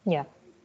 Yeah.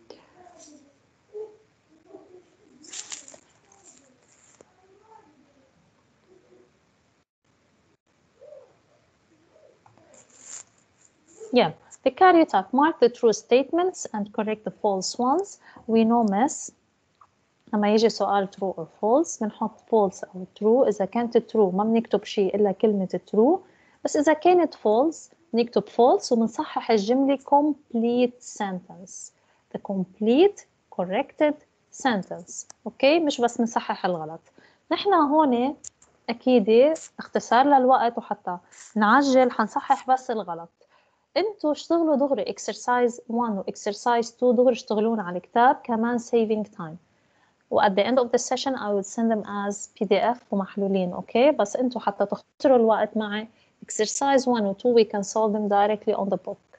Yeah, the karyotype mark the true statements and correct the false ones. We know miss لما يجي سؤال true or false بنحط false أو true. إذا كانت true ما بنكتب شيء إلا كلمة true، بس إذا كانت false نكتب false وبنصحح الجملة complete sentence. The complete corrected sentence. أوكي، مش بس بنصحح الغلط. نحن هون أكيد اختصار للوقت وحتى نعجل حنصحح بس الغلط. انتوا اشتغلوا دغري exercise 1 و exercise 2 دغري اشتغلون على الكتاب كمان saving time. و at the end of the session I will send them as PDF ومحلولين. اوكي، بس انتوا حتى تختصروا الوقت معي exercise 1 و 2 we can solve them directly on the book.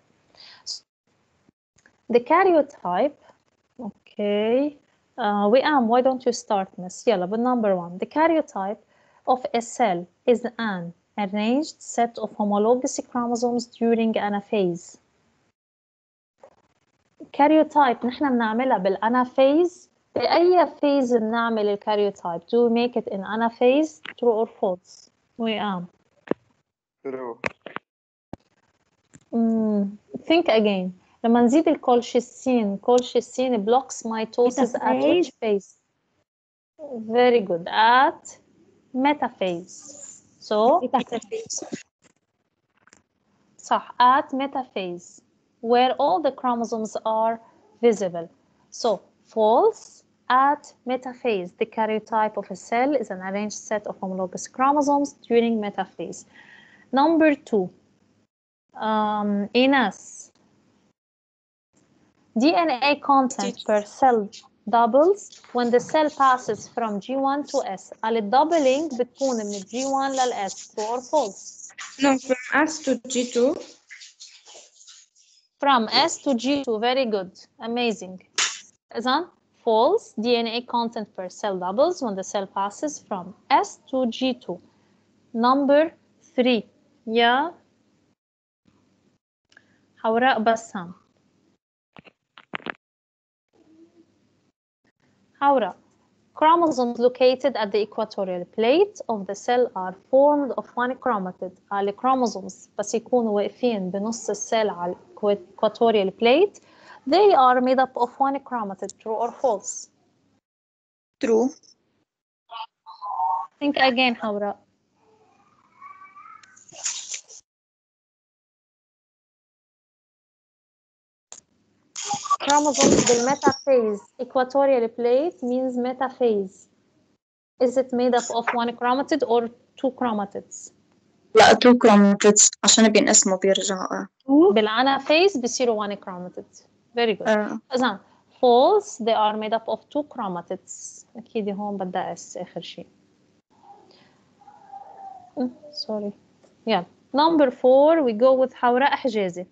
The karyotype. Okay. Wiam, why don't you start, miss? يلا بالنمبر 1. The karyotype of a cell is an arranged set of homologous chromosomes during anaphase. karyotype نحن بنعملها بالanaphase. بأي phase بنعمل الكاريوتايب؟ Do we make it in anaphase? True or false? Wiam. True. Think again. لما نزيد الكولشيسين blocks mitosis at which phase? Very good. At metaphase. So صح, at metaphase where all the chromosomes are visible. So false. At metaphase, the karyotype of a cell is an arranged set of homologous chromosomes during metaphase. Number 2. Ines. DNA content per cell doubles when the cell passes from G1 to S. قال الdoubling بتكون من G1 للS. True or false? No, from S to G2. From S to G2. Very good. Amazing. إذن false. DNA content per cell doubles when the cell passes from S to G2. Number 3. Yeah. حوراء بسام. حوراء. Chromosomes located at the equatorial plate of the cell are formed of one chromatid. على chromosomes بس يكونوا واقفين بنص السيل على equatorial plate. They are made up of one chromatid. True or false? True. Think again, حوراء. Chromosomes بالmetaphase. Equatorial plate means metaphase. Is it made up of one chromatid or two chromatids? لا two chromatids عشان بينقسموا بيرجعوا. بالanaphase بيصيروا one chromatid. Very good. إذن false. They are made up of two chromatids. أكيد هون بدها اس آخر شيء. Sorry. Yeah. Number 4 we go with حوراء حجازي.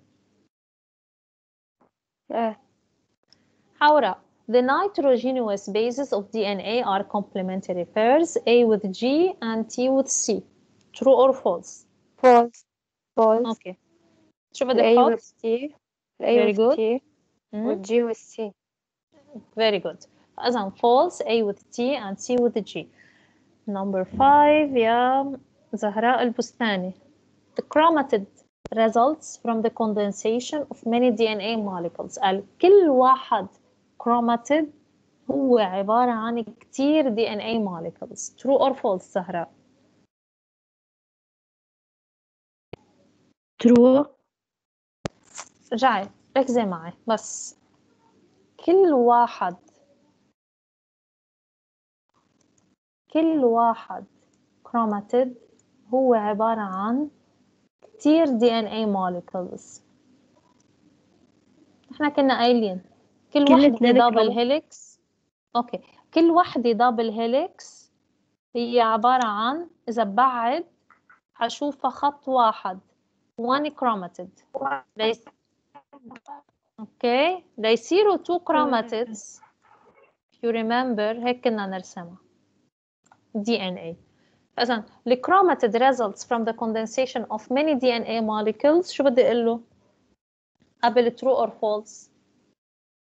حوراء. The nitrogenous bases of DNA are complementary pairs, A with G and T with C. True or false? False. False. Okay. شو بدك A تحط؟ with T. Very good. T. with G with C. Very good. إذن false. A with T and C with G. Number 5 يا زهراء البستاني. The chromatid results from the condensation of many DNA molecules. قال كل واحد chromatid هو عبارة عن كتير DNA molecules. True or false زهراء؟ True. رجعي ركزي معي بس. كل واحد chromatid هو عبارة عن كتير DNA molecules. احنا كنا قايلين كل وحدة دبل هيليكس. اوكي، كل وحدة دبل هيليكس هي عبارة عن إذا بعد حشوفها خط واحد one chromatid. اوكي، ليصيروا two chromatids. If you remember هيك كنا نرسمها DNA. إذن the chromatid results from the condensation of many DNA molecules. شو بدي أقول له قبل true or false؟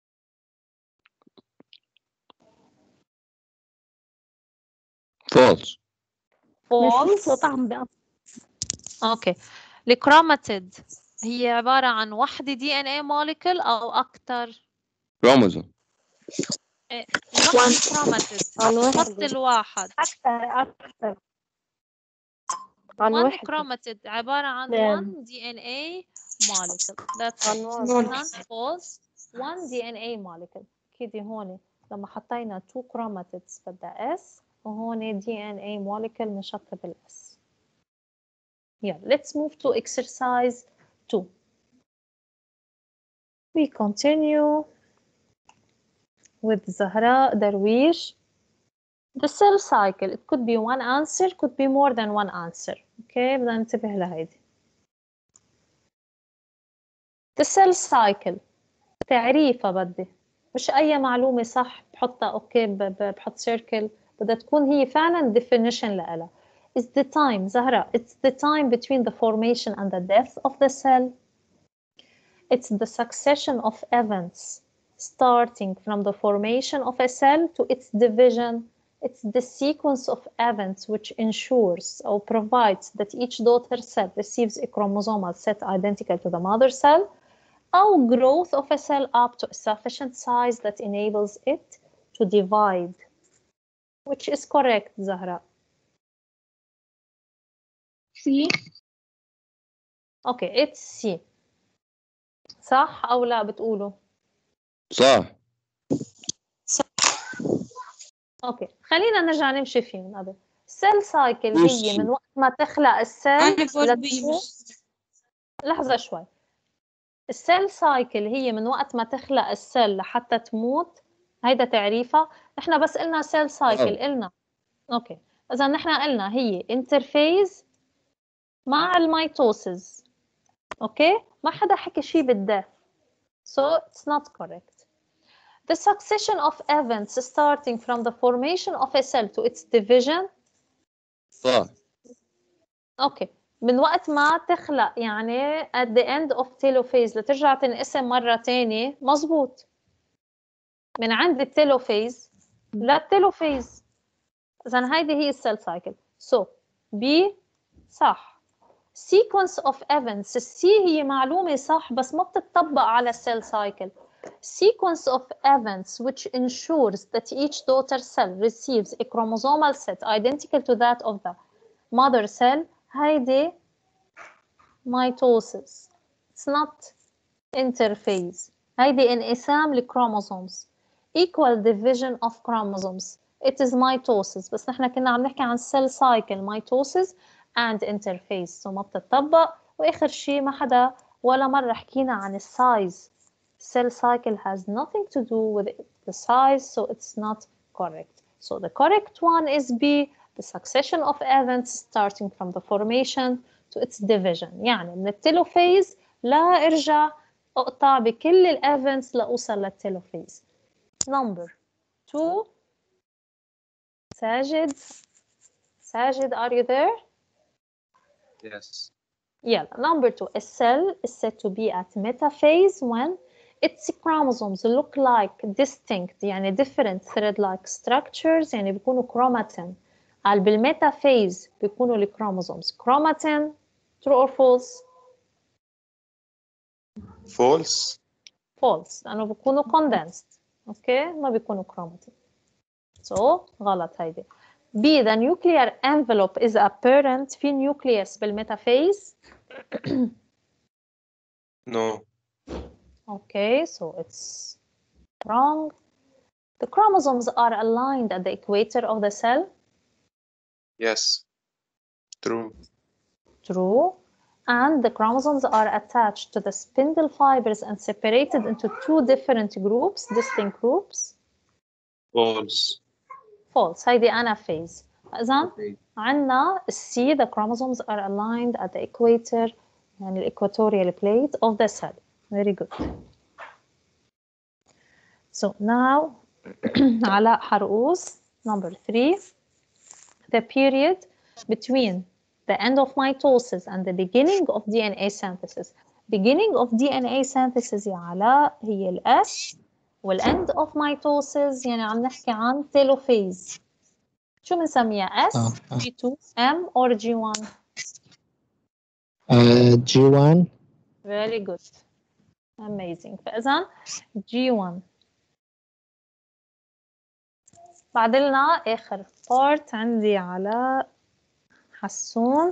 false. false. طعم بقى. اوكي. الكروماتيد هي عبارة عن وحدة DNA molecule أو أكثر؟ chromosome. الوحدة كروماتيد. عن الخط وحدة. الواحد. أكثر عن one وحدة. chromatid عبارة عن نعم. one DNA molecule. That's عن it. واحد. None false. one DNA molecule. كده هون لما حطينا two chromatids بدها S وهون DNA molecule نشطب ال S. Yeah, let's move to exercise 2. We continue with Zahra Darwish. The cell cycle, it could be one answer, could be more than one answer. Okay, بدنا ننتبه لهيدي. The cell cycle تعريفها بدي مش أي معلومة صح بحطها أوكي بحط سيركل بدها تكون هي فعلا definition لها. It's the time زهرة it's the time between the formation and the death of the cell. It's the succession of events starting from the formation of a cell to its division. It's the sequence of events which ensures or provides that each daughter cell receives a chromosomal set identical to the mother cell, or growth of a cell up to a sufficient size that enables it to divide. Which is correct, Zahra? C. Okay, it's C. صح أو لا بتقولوا؟ صح. اوكي خلينا نرجع نمشي فيهم قبل. السيل سايكل هي من وقت ما تخلق السيل لحظة شوي. السيل سايكل هي من وقت ما تخلق السيل لحتى تموت. هيدا تعريفها. نحن بس قلنا سيل سايكل قلنا اوكي اذا نحن قلنا هي انترفيز مع الميتوسيس. اوكي ما حدا حكي شيء بالديث. So it's not correct. The succession of events starting from the formation of a cell to its division. صح. اوكي من وقت ما تخلق يعني at the end of telophase لترجع تنقسم مرة تانية مزبوط. من عند التيلوفيز للتيلوفيز. إذن هيدي هي السيل سايكل. So B صح. Sequence of events C هي معلومة صح بس ما بتطبق على السيل سايكل. Sequence of events which ensures that each daughter cell receives a chromosomal set identical to that of the mother cell. هيدي mitosis. It's not interphase. هيدي انقسام لchromosomes. Equal division of chromosomes. It is mitosis. بس نحن كنا عم نحكي عن cell cycle mitosis and interphase. So ما بتطبق. وآخر شيء ما حدا ولا مرة حكينا عن السايز. Cell cycle has nothing to do with the size, so it's not correct. So the correct one is B, the succession of events starting from the formation to its division. يعني من التيلوفيز لا ارجع اقطع بكل الevents لأوصل للتيلوفيز. Number 2. Sajid, are you there? Yes. Yeah, number 2. A cell is said to be at metaphase when its chromosomes look like distinct يعني different thread-like structures يعني بيكونوا chromatin. قال بالميتافيز بيكونوا الكروموسومز chromatin. True or false? False. False لأنه بيكونوا condensed. اوكي ما بيكونوا chromatin. So غلط هيدي. B. The nuclear envelope is apparent في nucleus بالميتافيز. No. Okay, so it's wrong. The chromosomes are aligned at the equator of the cell. Yes. True. True. And the chromosomes are attached to the spindle fibers and separated into two different groups, distinct groups. False. False. هيدي anaphase. إذن عنا C, the chromosomes are aligned at the equator يعني the equatorial plate of the cell. Very good. So now علاء حرقوس. Number 3. The period between the end of mitosis and the beginning of DNA synthesis. Beginning of DNA synthesis يا علاء هي ال S وال end of mitosis يعني عم نحكي عن telophase. شو بنسميها S G2 M or G1 G1 very good amazing فإذا G1 بعد لنا آخر part عندي علاء حسون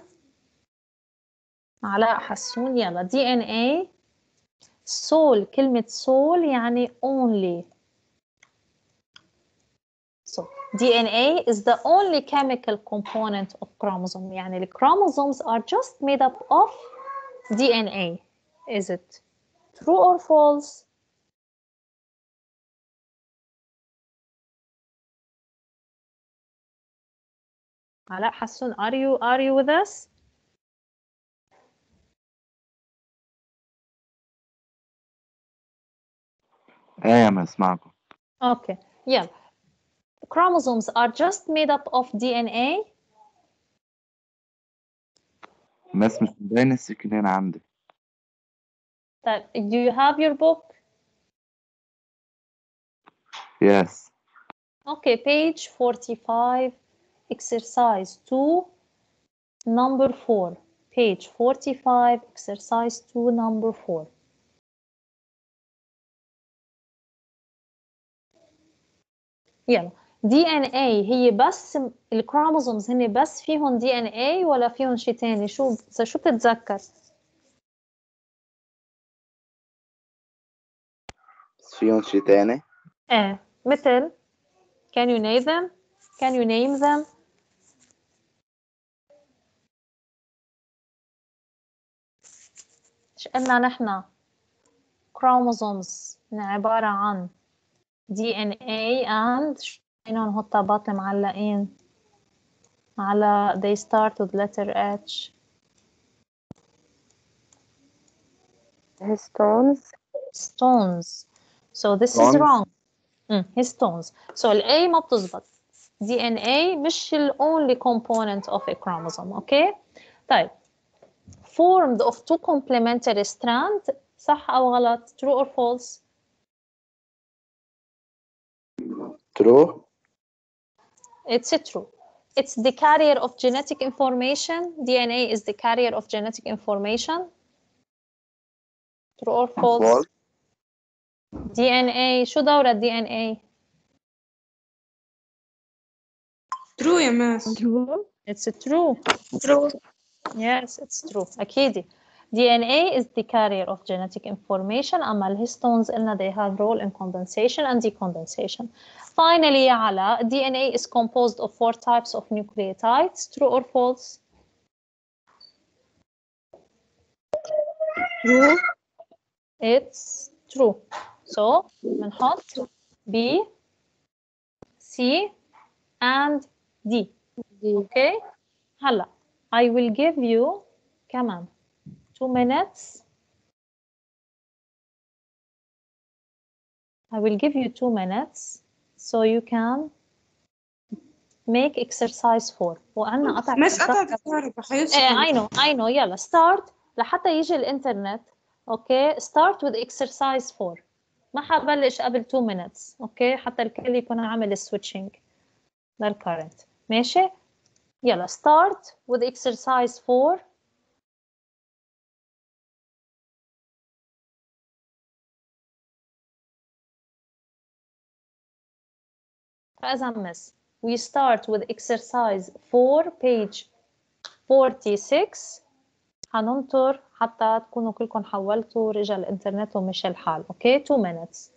يلا DNA soul كلمة soul يعني only so DNA is the only chemical component of chromosome يعني the chromosomes are just made up of DNA is it true or false علاء حسون are you with us ايه ما اسمعكم. okay يلا chromosomes are just made up of DNA بس مش باين السكرين عندي. طيب do you have your book Yes. okay page 45 exercise 2 number 4 page 45 exercise 2 number 4 يلا DNA هي بس الكروموسومز هن بس فيهم DNA ولا فيهم شيء تاني شو بتتذكر فيهم شيء تاني؟ ايه مثل can you name them can you name them ايش قلنا نحن chromosomes عبارة عن DNA and شنو نحطها باطل معلقين على they start with letter H stones so this is wrong histones so ال A ما بتزبط DNA مش ال only component of a chromosome okay طيب formed of two complementary strands صح أو غلط true or false True. it's true it's the carrier of genetic information DNA is the carrier of genetic information true or false False. DNA شو دور ال DNA True يا ماس. it's true yes it's true أكيد DNA is the carrier of genetic information أما الهيستونز قلنا they have role in condensation and decondensation finally يا علاء DNA is composed of 4 types of nucleotides true or false True. it's true so بنحط B C and D okay هلا I will give you كمان 2 minutes I will give you 2 minutes so you can make exercise 4 وعنا قطع ماس قطعت الكهرباء حيوصل. I know يلا start لحتى يجي الانترنت اوكي start with exercise 4 ما حبلش قبل 2 minutes اوكي حتى الكل يكون عامل switching للكرنت ماشي يلا start with exercise 4 فإذا مس we start with exercise 4 page 46 حننطر حتى تكونوا كلكم حولتوا رجع الانترنت ومشي الحال اوكي 2 minutes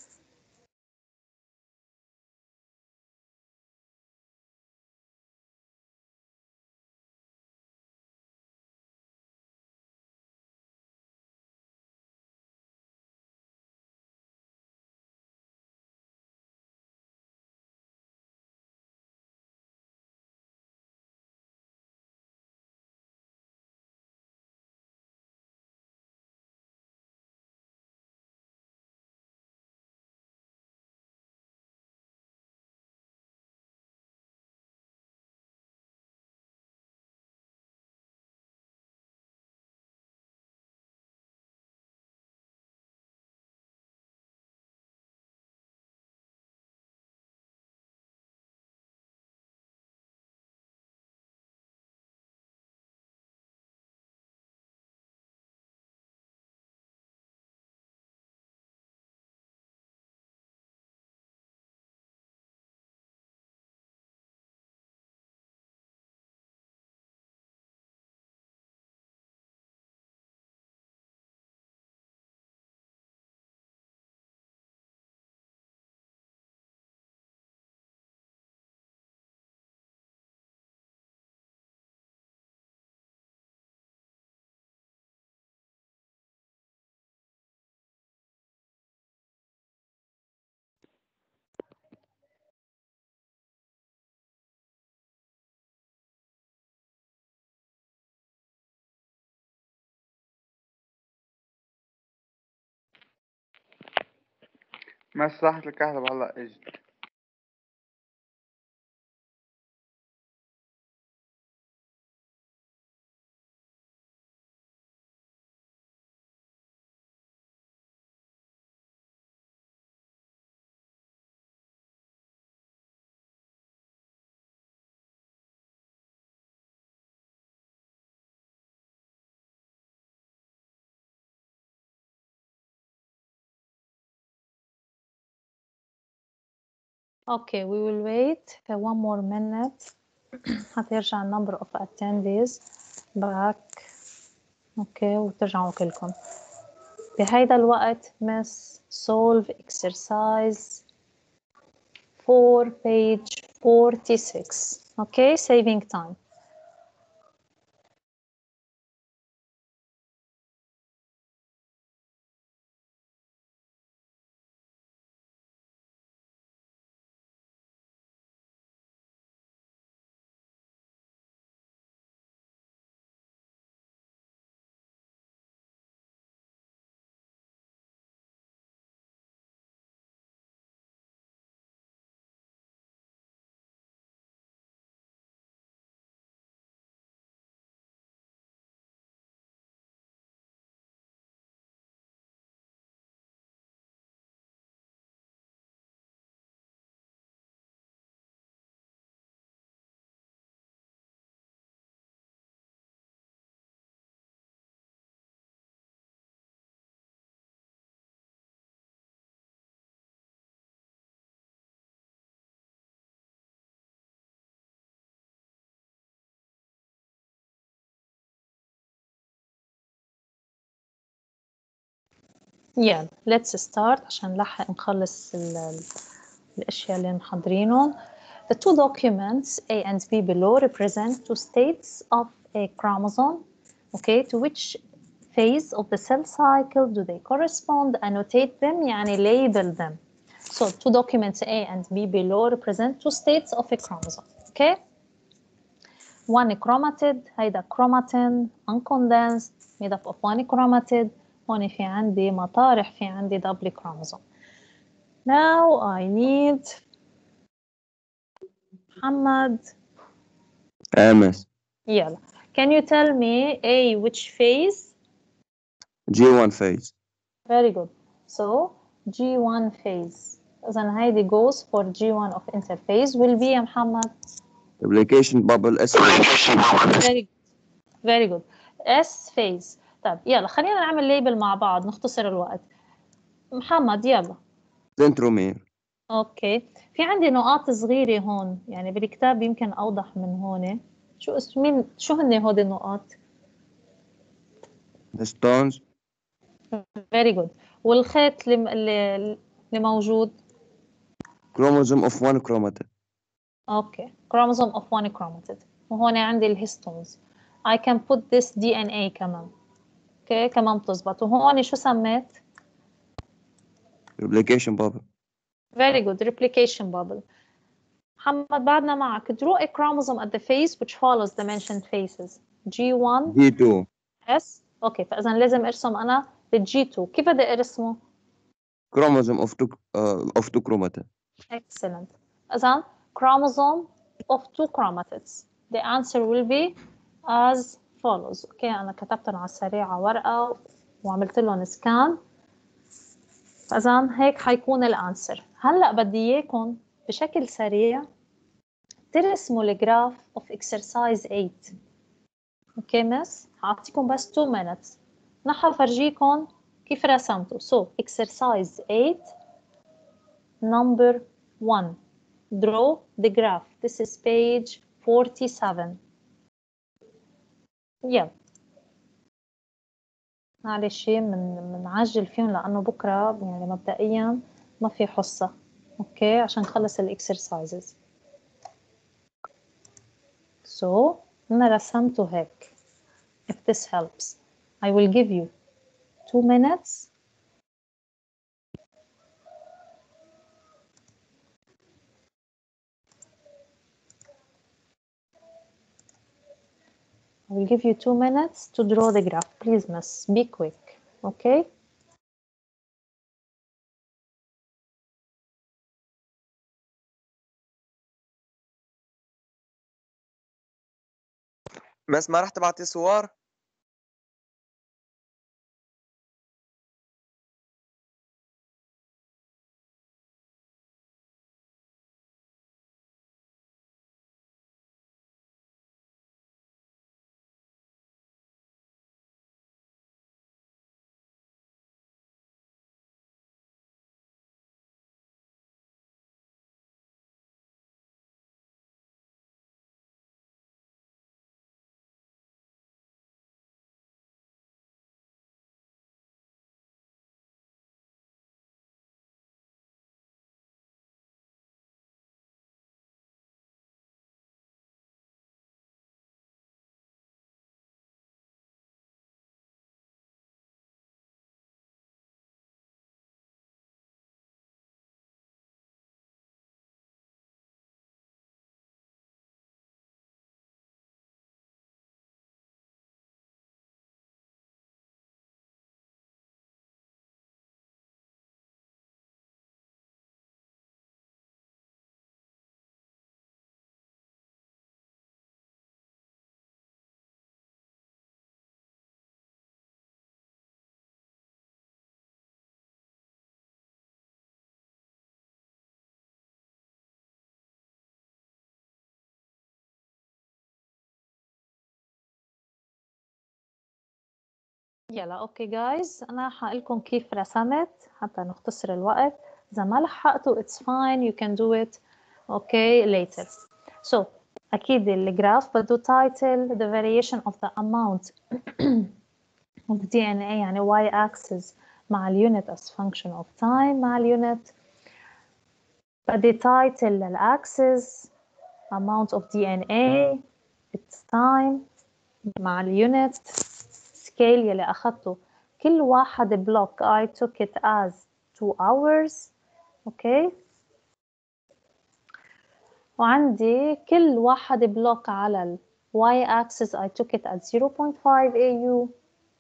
مس راحت الكهرباء هلا اجت. Okay, we will wait for 1 more minute حتى يرجع number of attendees back. Okay, وترجعوا كلكم. بهيدا الوقت miss solve exercise 4 page 46. Okay, saving time. Yeah, let's start عشان نلحق نخلص الأشياء اللي محضرينهم. The two documents A and B below represent two states of a chromosome. Okay, to which phase of the cell cycle do they correspond? Annotate them يعني label them. So two documents A and B below represent two states of a chromosome. Okay, one chromatid هيدا chromatin uncondensed made up of one chromatid. هون في عندي مطارح في عندي double chromosome. Now I need محمد. MS. يلا. Can you tell me A which phase? G1 phase. Very good. So G1 phase. إذن هيدي goes for G1 of interphase will be يا محمد. Replication bubble S phase. Very good. S phase. طيب يلا خلينا نعمل ليبل مع بعض نختصر الوقت. محمد يلا. Centromere. اوكي في عندي نقاط صغيرة هون يعني بالكتاب يمكن اوضح من هون. شو هن هودي النقاط؟ Histones. Very good. والخيط اللي موجود؟ Chromosome of one chromatid. اوكي chromosome of one chromatid. وهون عندي الهيستونز. I can put this DNA كمان. اوكي كمان بتزبط. وهون شو سميت؟ Replication bubble. Very good. Replication bubble. محمد بعدنا معك. Draw a chromosome at the phase which follows the mentioned phases. G1 G2. S. اوكي فاذا لازم ارسم انا بالG2. كيف بدي ارسمه؟ Chromosome of two chromatids. Excellent. إذن chromosome of two chromatids. The answer will be as follows. اوكي أنا كتبتهم على السريع على ورقة وعملت لهم سكان. إذن هيك حيكون الانسر. هلا بدي إياكم بشكل سريع ترسموا الجراف of exercise 8. اوكي مس هعطيكم بس 2 minutes. نحن فرجيكم كيف رسمتوا. So exercise 8 number 1. Draw the graph. This is page 47. يلا معلش منعجل فيهم لأنه بكرة يعني مبدئيا ما في حصة. اوكي عشان نخلص الاكسرسايزز. So أنا رسمته هيك. If this helps I will give you 2 minutes. I will give you 2 minutes to draw the graph. Please, miss, be quick, okay? بس ما رح تبعتي صور؟ يلا اوكي جايز، انا هقلكم كيف رسمت حتى نختصر الوقت. اذا ما لحقتوا it's fine, you can do it okay later. So اكيد الجراف بده title the variation of the amount of DNA يعني y axis مع اليونت as function of time مع اليونت. بدي title للاكسس amount of DNA it's time مع اليونت سكيل يلي أخذته كل واحد بلوك I took it as 2 hours. أوكي، وعندي كل واحد بلوك على ال Y axis I took it at 0.5 AU.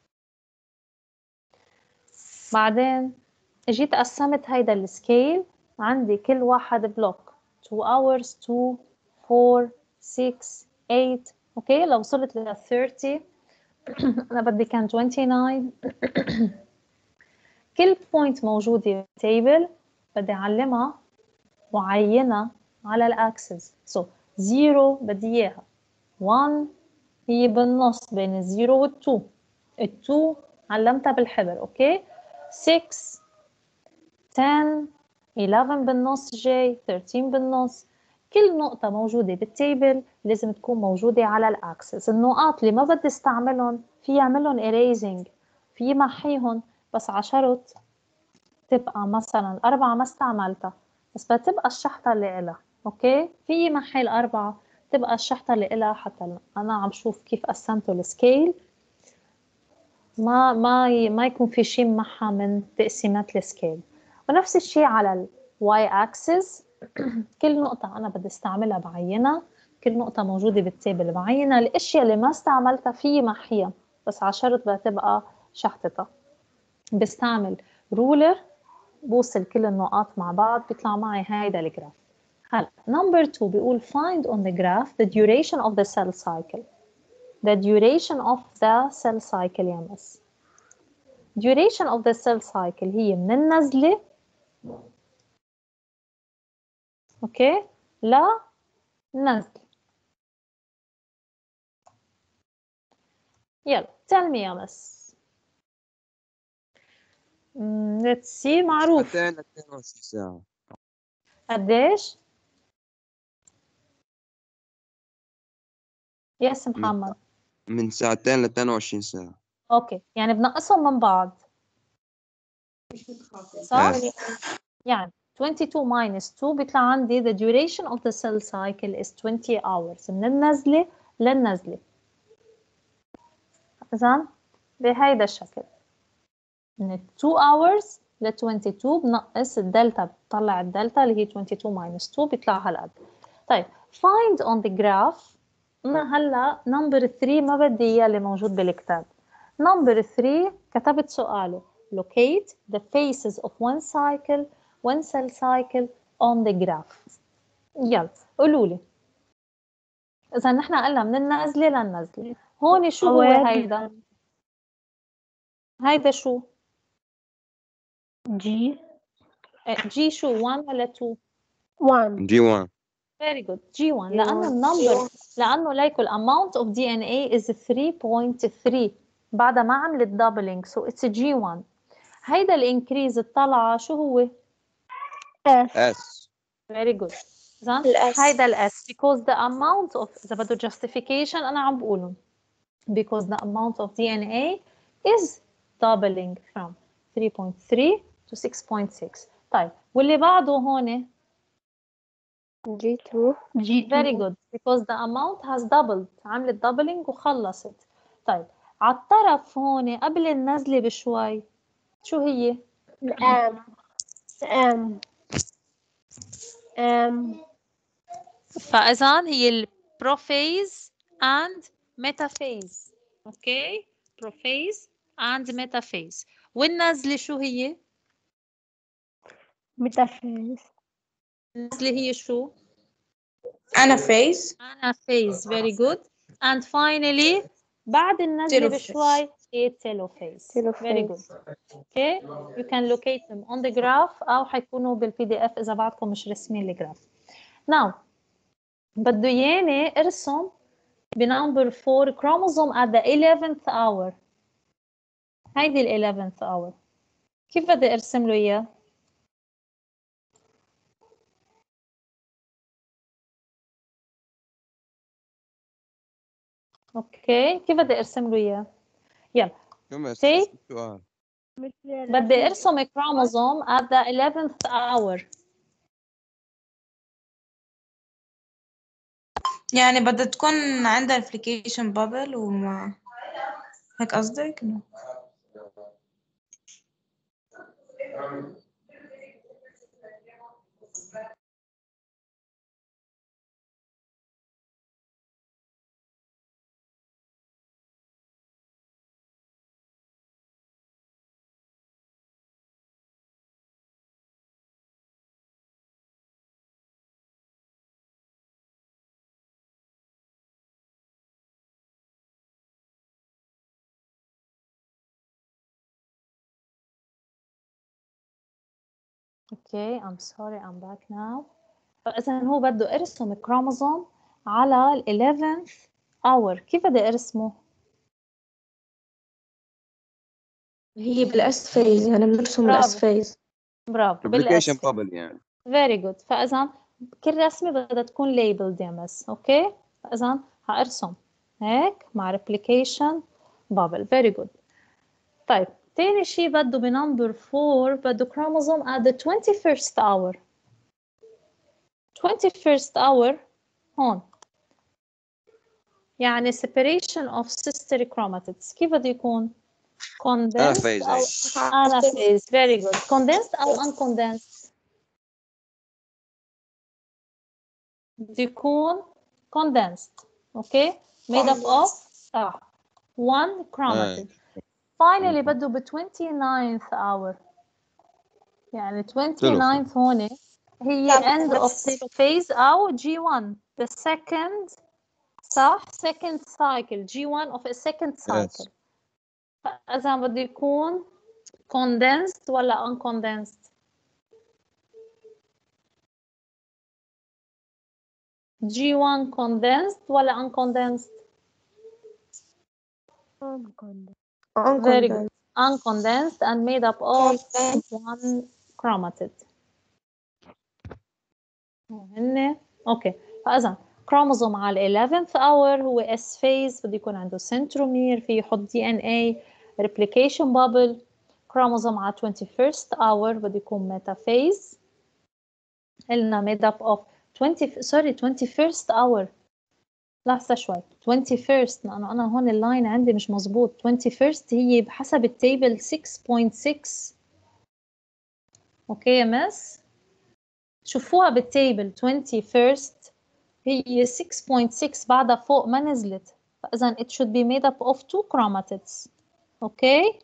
بعدين جيت قسمت هيدا السكيل، عندي كل واحد بلوك 2 hours 2 4 6 8. أوكي، لو وصلت ل 30 أنا بدي كان 29. كل بوينت موجودة بالتيبل بدي أعلمها وعينها على الأكسس. So 0 بدي إياها، 1 هي بالنص بين 0 وال 2، ال 2 علمتها بالحبر. أوكي، 6 10 11 بالنص جاي، 13 بالنص. كل نقطة موجودة بالتيبل لازم تكون موجودة على الأكسس. النقاط اللي ما بدي استعملهم في أعملهم erasing، في محيهم، بس عشرت تبقى مثلا 4 ما استعملتها بس بتبقى الشحطة اللي إلها. أوكي، في محي ال4 تبقى الشحطة اللي إلها. حتى أنا عم شوف كيف قسمته السكيل ما يكون في شيء معها من تقسيمات السكيل. ونفس الشيء على ال Y axis كل نقطة أنا بدي استعملها بعينها، كل نقطة موجودة بالتيبل بعينها. الأشياء اللي ما استعملتها في محيها بس عشرت بتبقى شحطتها. بستعمل رولر بوصل كل النقاط مع بعض بيطلع معي هيدا الجراف. هلا نمبر 2 بيقول find on the graph the duration of the cell cycle. The duration of the cell cycle يا مس. duration of the cell cycle هي من النزلة اوكي لا نزل. يلا tell me يا مس. let's see معروف. ساعتين ل 22 ساعة. قديش؟ يس محمد. من ساعتين ل 22 ساعة. اوكي، يعني بنقصهم من بعض صح؟ يعني 22 minus 2 بيطلع عندي the duration of the cell cycle is 20 hours من النزلة للنزلة. إذن بهيدا الشكل من 2 hours ل 22 بنقص الدلتا، بطلع الدلتا اللي هي 22 minus 2 بيطلع هالقد. طيب find on the graph. أنا هلا نمبر 3 ما بدي إياه اللي موجود بالكتاب. نمبر 3 كتبت سؤاله locate the phases of one cell cycle on the graph. يلا قولوا لي إذا نحن قلنا من النازلة للنازلة. هون شو هو هيدا؟ هيدا شو؟ جي جي شو 1 ولا 2؟ 1 جي 1 very good G1 لأنه النمبر لأنه ليكو الامount of DNA is 3.3 بعدها ما عملت doubling so it's G1. هيدا الانكريز الطلعة شو هو؟ اس very good. إذن الأس. هيدا الاس because the amount of إذا بده justification أنا عم بقوله because the amount of DNA is doubling from 3.3 to 6.6. طيب واللي بعده هون جي 2 very good because the amount has doubled عملت doubling وخلصت. طيب على الطرف هون قبل النزلة بشوي شو هي؟ ام فإذا هي البروفيز and metaphase. اوكي بروفيز and metaphase. والنزلة شو هي؟ ميتافيز النزلة هي شو؟ Anaphase. anaphase very good and finally بعد النزلة Telophase. بشوي هي telophase. very good. okay you can locate them on the graph أو حيكونوا بالPDF إذا بعدكم مش رسمين الجراف. now بده ياني ارسم بنمبر 4 chromosome at the 11th hour. هيدي ال 11th hour كيف بدي ارسم له اياه؟ اوكي كيف بدي ارسم له اياه؟ يلا كم take السؤال؟ بدي ارسم chromosome at the 11th hour. يعني بدها تكون عندها application bubble وما هيك قصدك؟ Okay, I'm sorry, I'm back now. فإذا هو بده ارسم كروموزوم على ال 11th hour. كيف بدي ارسمه؟ هي بالاس فيز يعني بنرسم برافو. الاس فيز برافو ابلكيشن بالأسفل. بابل يعني. very good. فإذا كل رسمة بدها تكون labeled يا مس. اوكي فإذا هارسم هيك مع replication bubble. very good. طيب تاني شيء بده بنمبر 4 بده chromosome at the 21st hour. 21st hour هون يعني separation of sister chromatids. كيف بده يكون؟ condensed Anaphase أو أي. anaphase. very good. condensed أو uncondensed؟ بده يكون condensed. okay made up of one chromatid. finally بده ب 29th hour يعني 29th هون هي end of telophase أو G1 the second صح second cycle G1 of a second cycle. إذا بده يكون condensed ولا uncondensed؟ G1 condensed ولا uncondensed؟ Very good. Uncondensed and made up of one chromatid. هن اوكي فاذا كروموزوم على 11th hour هو S phase بده يكون عنده centromere فيه يحط DNA replication bubble. كروموزوم على 21st hour بده يكون metaphase. قلنا made up of 21st hour. لحظة شوي 21st لأنه أنا هون اللاين عندي مش مزبوط. 21st هي بحسب التيبل 6.6. أوكي يا مس شوفوها بالتيبل 21st هي 6.6 بعدها فوق ما نزلت فإذا it should be made up of two chromatids. أوكي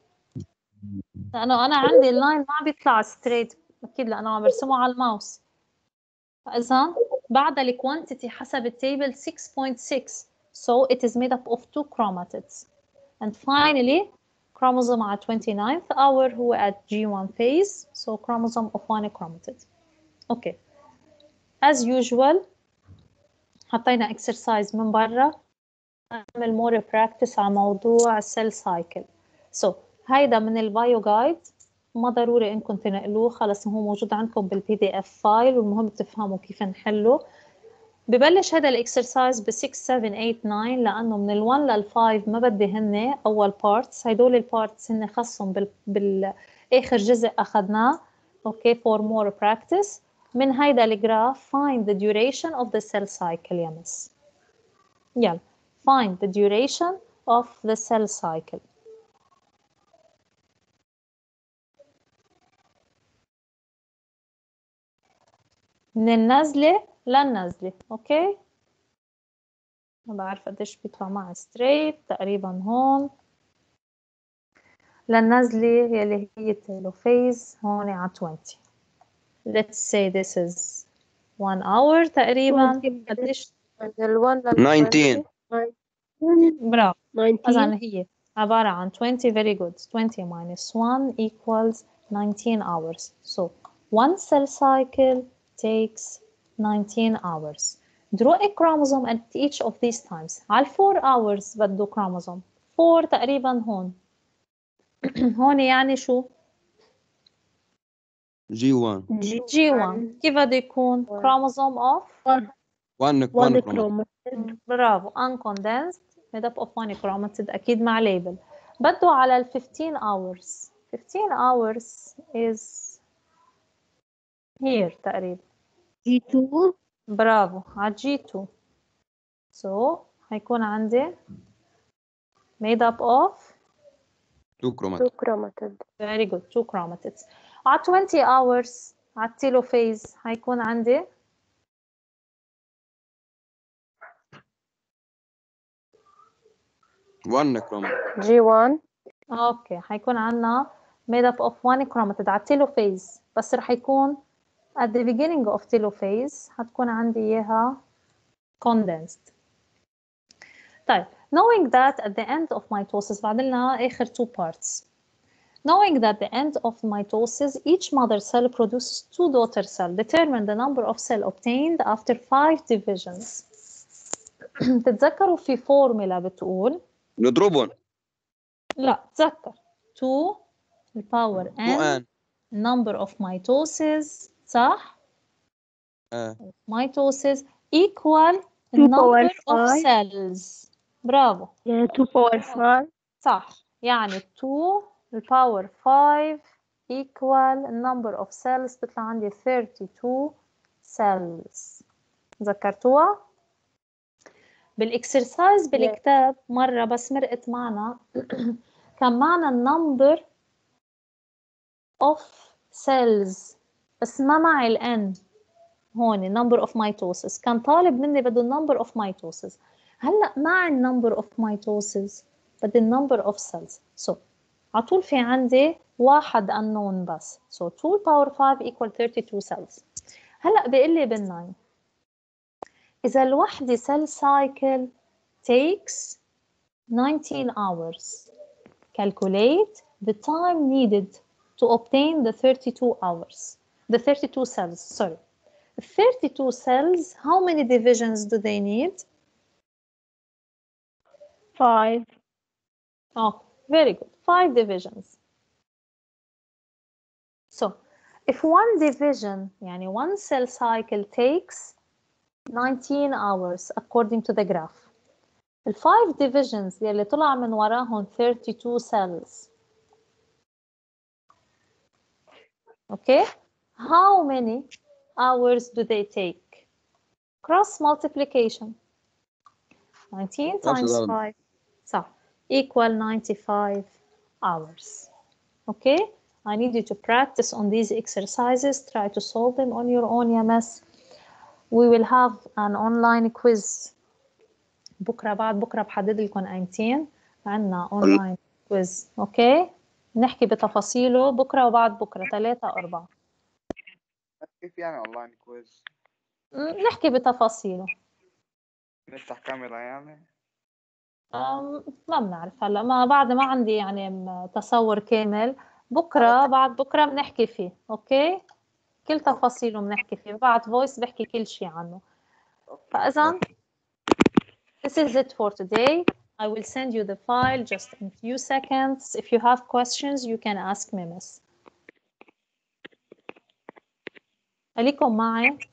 لأنه أنا عندي اللاين ما بيطلع straight أكيد لأنه عم برسمه على الماوس. إذا بعد ال quantity حسب التابل 6.6 so it is made up of 2 chromatids and finally chromosome على 29th hour هو at G1 phase so chromosome of 1 chromatid. Okay, as usual حطينا exercise من برا نعمل more practice على موضوع cell cycle. So هيدا من البايو جايد ما ضروري انكم تنقلوه خلص هو موجود عندكم بالبي دي اف فايل والمهم تفهموا كيف نحله. ببلش هذا الاكسرسايز ب 6 7 8 9 لانه من ال1 لل5 ما بدي هن اول بارتس هدول البارتس هن خصهم بالاخر جزء اخذناه. اوكي for more practice من هيدا الجراف find the duration of the cell cycle يا مس. يلا find the duration of the cell cycle. من النزلة للنزلة. اوكي ما بعرف قديش بيطلع معي ستريت تقريبا هون للنزلة يلي هي التيلوفيز هون على 20. let's say this is 1 hour تقريبا. قديش 19 برافو. إذن هي عبارة عن 20 very good 20 minus 1 equals 19 hours so one cell cycle takes 19 hours. Draw a chromosome at each of these times. على 4 hours بده chromosome 4 تقريبا هون هون يعني شو G1 G1 كيف بده يكون chromosome of 1 chromosome. برافو uncondensed made up of one chromatid أكيد مع label. بده على ال 15 hours 15 hours is here تقريبا G2 برافو على G2 so هيكون عندي made up of 2 chromatids. very good 2 chromatids. على 20 hours على التيلوفيز هيكون عندي one chromatid. G1 اوكي هيكون عندنا made up of one chromatid على التيلوفيز بس رح يكون at the beginning of telophase هتكون عندي إياها condensed. طيب knowing that at the end of mitosis بعد لنا آخر 2 parts. Knowing that the end of mitosis each mother cell produces 2 daughter cells determine the number of cells obtained after 5 divisions. تتذكروا في فورمولا بتقول نضربهم. لا تذكر 2 الباور n number of mitosis صح؟ mitosis equal number of cells. برافو. يعني 2 power 5 صح يعني 2 الباور 5 equal number of cells بتطلع عندي 32 cells. ذكرتوها؟ بالاكسرسايز بالكتاب مرة بس مرقت معنا كان معنا number of cells بس ما معي ال n هون number of mitosis كان طالب مني بده number of mitosis. هلا معي number of mitosis بدي number of cells so على طول في عندي واحد unknown بس so 2 power 5 equal 32 cells. هلا بيقول لي بال9 إذا الوحدة cell cycle takes 19 hours calculate the time needed to obtain the 32 hours the 32 cells sorry 32 cells how many divisions do they need 5 oh very good 5 divisions so if one division يعني one cell cycle takes 19 hours according to the graph ال 5 divisions يلي طلع من وراهم 32 cells okay how many hours do they take cross multiplication 19 times 5 صح equal 95 hours okay I need you to practice on these exercises try to solve them on your own يا مس. we will have an online quiz بكرة بعد بكرة بحدد لكم أيمتين عنا online quiz اوكي نحكي بتفاصيله بكرة وبعد بكرة 3 4 كيف يعني اونلاين كويز نحكي بتفاصيله. نفتح كاميرا يعني. ما بنعرف هلا، ما بعد ما عندي يعني تصور كامل. بكره بعد بكره بنحكي فيه. اوكي، كل تفاصيله بنحكي فيه. بعد فويس بحكي كل شيء عنه. فاذا this is it for today. I will send you the file just in few seconds. If you have questions you can ask me, miss. خليكم معي.